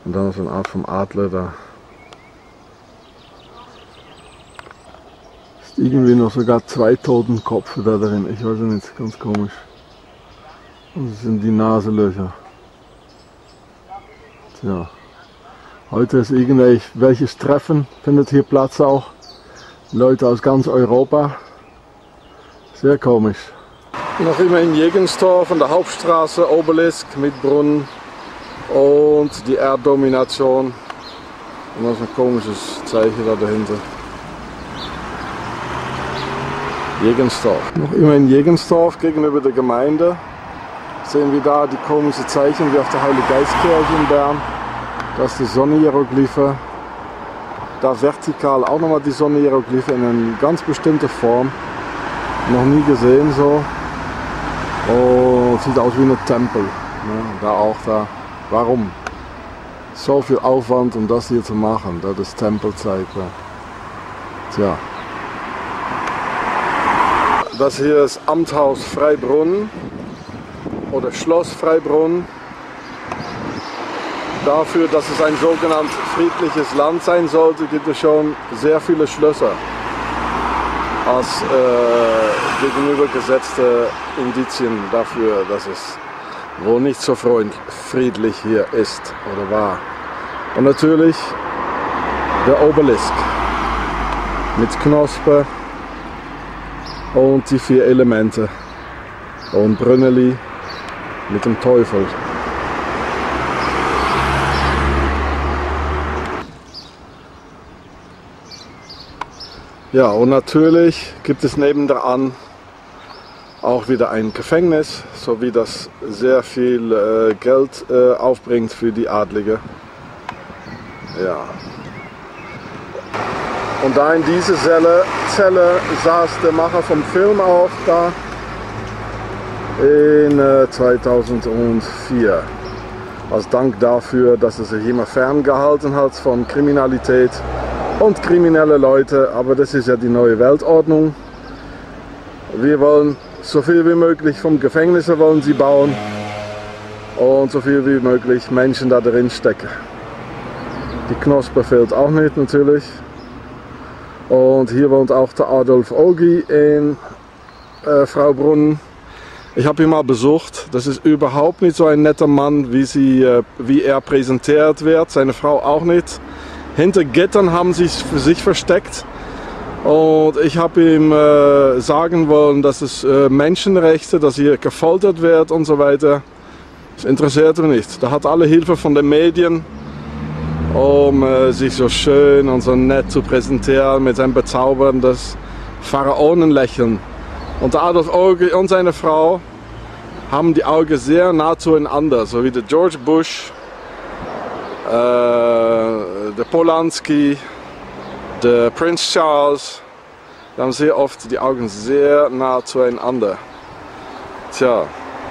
Und dann so eine Art vom Adler da. Ist irgendwie noch sogar 2 Totenkopfe da drin. Ich weiß nicht, ganz komisch. Und das sind die Nasenlöcher. Tja. Heute ist welches Treffen, findet hier Platz auch. Leute aus ganz Europa. Sehr komisch. Noch immer in Jegenstorf an der Hauptstraße, Obelisk mit Brunnen und die Erddomination. Und das ist ein komisches Zeichen da dahinter. Jegenstorf. Noch immer in Jegenstorf gegenüber der Gemeinde. Sehen wir da die komische Zeichen wie auf der Heiliggeistkirche in Bern. Das ist die Sonnenhieroglyphe. Da vertikal auch nochmal die Sonnenhieroglyphe in eine ganz bestimmte Form. Noch nie gesehen so. Oh, sieht aus wie ein Tempel. Ja, da auch da. Warum? So viel Aufwand, um das hier zu machen. Das ist Tempelzeit. Ja. Tja. Das hier ist Amthaus Freibrunn oder Schloss Freibrunn. Dafür, dass es ein sogenanntes friedliches Land sein sollte, gibt es schon sehr viele Schlösser als gegenübergesetzte Indizien dafür, dass es wohl nicht so friedlich hier ist oder war. Und natürlich der Obelisk mit Knospe und die 4 Elemente und Brünneli mit dem Teufel. Ja, und natürlich gibt es nebenan auch wieder ein Gefängnis, so wie das sehr viel Geld aufbringt für die Adlige. Ja. Und da in dieser Zelle saß der Macher vom Film auch da in 2004. Als Dank dafür, dass er sich immer ferngehalten hat von Kriminalität und kriminelle Leute, aber das ist ja die neue Weltordnung. Wir wollen so viel wie möglich vom Gefängnis wollen sie bauen und so viel wie möglich Menschen da drin stecken. Die Knospe fehlt auch nicht natürlich. Und hier wohnt auch der Adolf Ogi in Fraubrunnen. Ich habe ihn mal besucht. Das ist überhaupt nicht so ein netter Mann, wie er präsentiert wird. Seine Frau auch nicht. Hinter Gittern haben sie sich versteckt. Und ich habe ihm sagen wollen, dass es Menschenrechte, dass hier gefoltert wird und so weiter. Das interessiert ihn nicht. Da hat alle Hilfe von den Medien, um sich so schön und so nett zu präsentieren mit seinem bezauberndes Pharaonenlächeln. Und der Adolf Ogi und seine Frau haben die Augen sehr nah zueinander, so wie der George Bush, der Polanski, der Prince Charles. Die haben sehr oft die Augen sehr nah zueinander. Tja.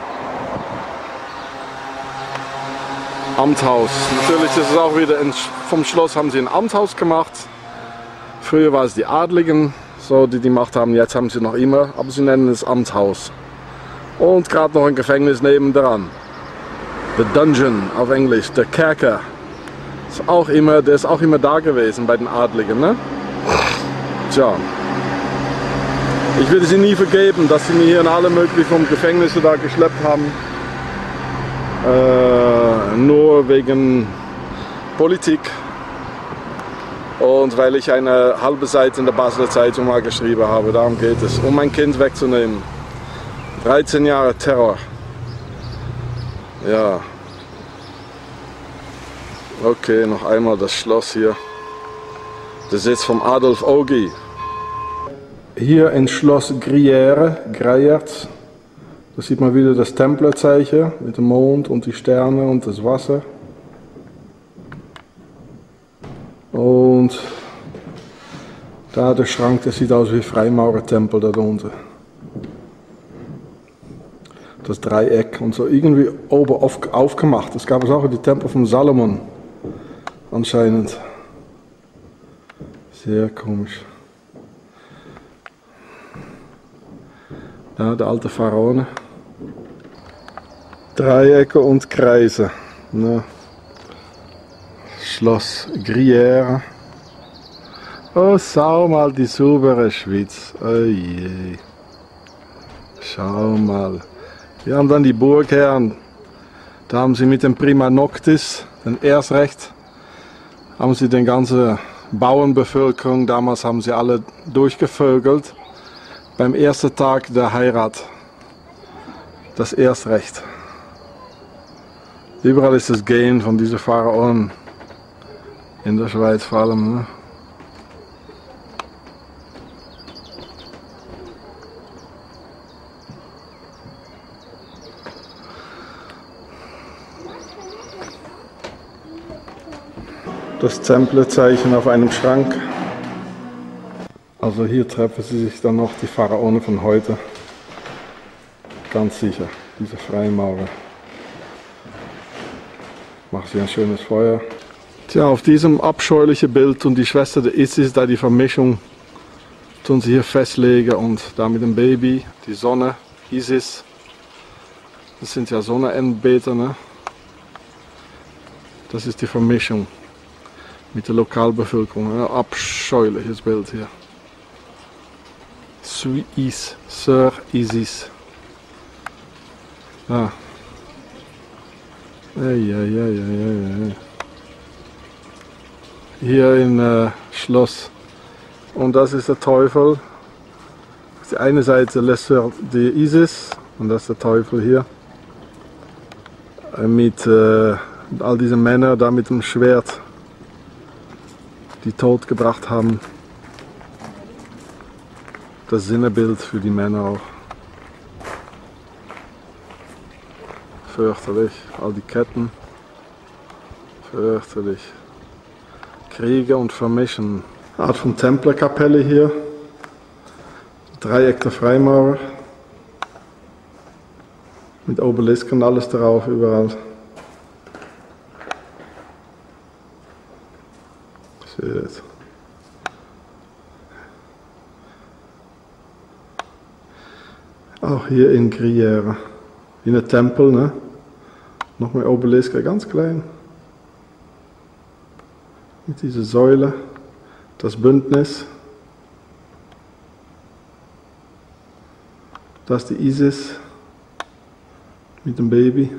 Amthaus. Natürlich ist es auch wieder vom Schloss haben sie ein Amthaus gemacht. Früher war es die Adligen, so die gemacht haben. Jetzt haben sie noch immer, aber sie nennen es Amthaus. Und gerade noch ein Gefängnis nebendran. The Dungeon auf Englisch, der Kerker. Der ist auch immer da gewesen bei den Adligen, ne? Tja. Ich würde sie nie vergeben, dass sie mir hier in alle möglichen Gefängnisse da geschleppt haben. Nur wegen Politik und weil ich eine halbe Seite in der Basler Zeitung mal geschrieben habe. Darum geht es, um mein Kind wegzunehmen. 13 Jahre Terror. Ja. Okay, noch einmal das Schloss hier. Der Sitz vom Adolf Ogi. Hier in Schloss Greyerz. Da sieht man wieder das Templerzeichen mit dem Mond und die Sterne und das Wasser. Und da der Schrank, das sieht aus wie Freimaurertempel da drunter. Das Dreieck und so irgendwie oben aufgemacht. Das gab es auch in den Tempel von Salomon anscheinend. Sehr komisch. Da der alte Pharaone. Dreiecke und Kreise. Na. Schloss Gruyère. Oh, schau mal die saubere Schweiz. Oh je. Schau mal. Wir haben dann die Burgherren. Da haben sie mit dem Prima Noctis, den Erstrecht, haben sie den ganzen Bauernbevölkerung, damals haben sie alle durchgevögelt. Beim ersten Tag der Heirat. Das Erstrecht. Überall ist das Gehen von diesen Pharaonen. In der Schweiz vor allem. Ne? Das Templezeichen auf einem Schrank. Also hier treffen sie sich dann noch die Pharaonen von heute. Ganz sicher, diese Freimaurer. Machen sie ein schönes Feuer. Tja, auf diesem abscheulichen Bild und die Schwester der Isis, da die Vermischung tun sie hier festlegen und da mit dem Baby, die Sonne, Isis. Das sind ja Sonnenanbeter, ne? Das ist die Vermischung mit der Lokalbevölkerung. Ein abscheuliches Bild hier. Sir Isis. Ah. Hier in Schloss. Und das ist der Teufel. Auf der einen Seite Lesser die Isis und das ist der Teufel hier. Mit all diesen Männern da mit dem Schwert, die tot gebracht haben. Das Sinnebild für die Männer auch. Fürchterlich, all die Ketten. Fürchterlich. Kriege und Vermischen. Art von Templerkapelle hier. Dreieck der Freimaurer. Mit Obelisken alles drauf, überall. Shit. Auch hier in Gruyère. In der Tempel, ne? Noch mehr Obeliske, ganz klein. Mit dieser Säule. Das Bündnis. Das ist die Isis. Mit dem Baby.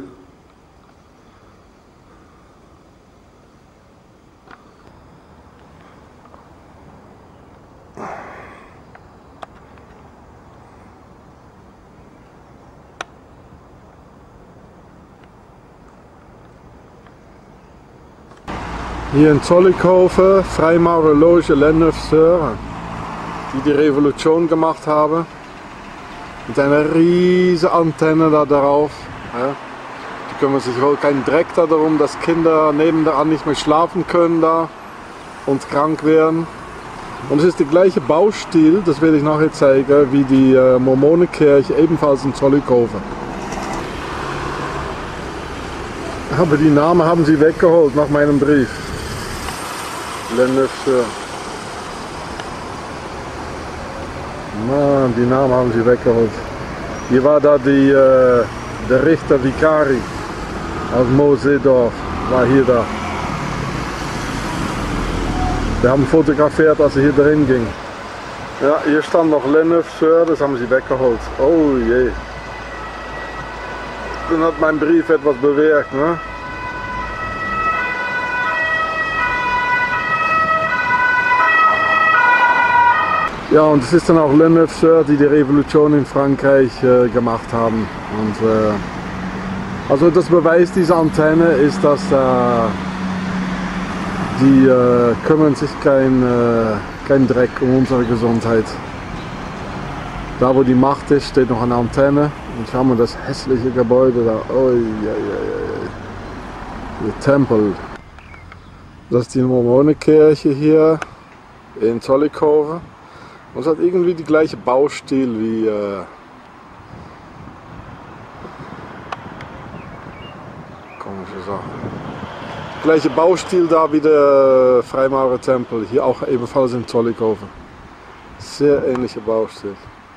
Hier in Zollikofen, Freimaurerloge Les Neuf Sœurs, die Revolution gemacht haben. Mit einer riesen Antenne da drauf. Ja. Die kümmern sich wohl keinen Dreck darum, dass Kinder nebenan nicht mehr schlafen können da und krank werden. Und es ist der gleiche Baustil, das werde ich nachher zeigen, wie die Mormonenkirche ebenfalls in Zollikofen. Aber die Namen haben sie weggeholt nach meinem Brief. Les Neuf Sœurs. Mann, die Namen haben sie weggeholt. Hier war da der Richter Vicari aus Moseedorf, war hier da. Wir haben fotografiert, als er hier drin ging. Ja, hier stand noch Les Neuf Sœurs, das haben sie weggeholt. Oh je. Dann hat mein Brief etwas bewirkt, ne? Ja, und es ist dann auch Les Neuf Sœurs, die die Revolution in Frankreich gemacht haben. Und, also das Beweis dieser Antenne ist, dass die kümmern sich kein Dreck um unsere Gesundheit. Da wo die Macht ist, steht noch eine Antenne. Und schauen wir das hässliche Gebäude da. Oh, der Tempel. Das ist die Mormonenkirche hier in Zollikofen. Und es hat irgendwie die gleiche Baustil wie komische Sache. Gleiche Baustil da wie der Freimaurertempel, hier auch ebenfalls in Zollikofen. Sehr ähnlicher Baustil.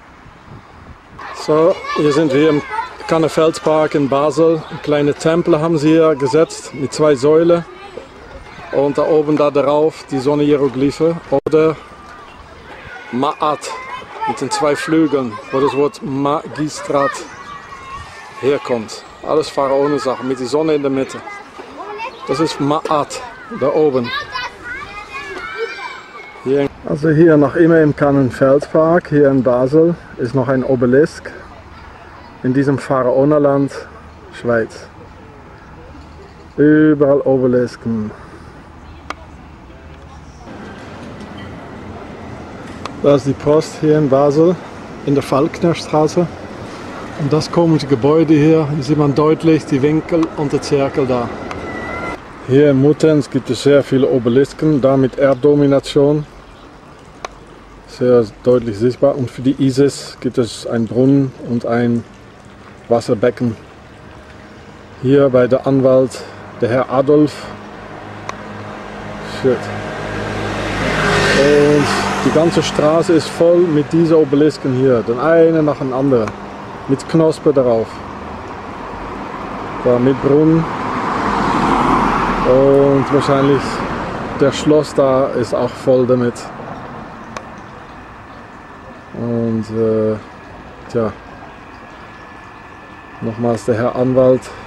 So, hier sind wir im Kannefeldpark in Basel. Kleine Tempel haben sie hier gesetzt mit 2 Säulen. Und da oben da drauf die Sonne-Hieroglyphe oder Ma'at mit den 2 Flügeln, wo das Wort Magistrat herkommt. Alles Pharaonensachen mit der Sonne in der Mitte. Das ist Ma'at, da oben. Hier. Also hier noch immer im Kannenfeldpark, hier in Basel, ist noch ein Obelisk in diesem Pharaonerland, Schweiz. Überall Obelisken. Da ist die Post hier in Basel, in der Falknerstraße. Und das komische Gebäude hier, hier sieht man deutlich die Winkel und der Zirkel da. Hier in Muttenz gibt es sehr viele Obelisken, da mit Erddomination. Sehr deutlich sichtbar. Und für die Isis gibt es einen Brunnen und ein Wasserbecken. Hier bei der Anwalt, der Herr Adolf. Shit. Und die ganze Straße ist voll mit diesen Obelisken hier, den einen nach dem anderen, mit Knospe darauf. Da mit Brunnen und wahrscheinlich der Schloss da ist auch voll damit. Und tja, nochmals der Herr Anwalt.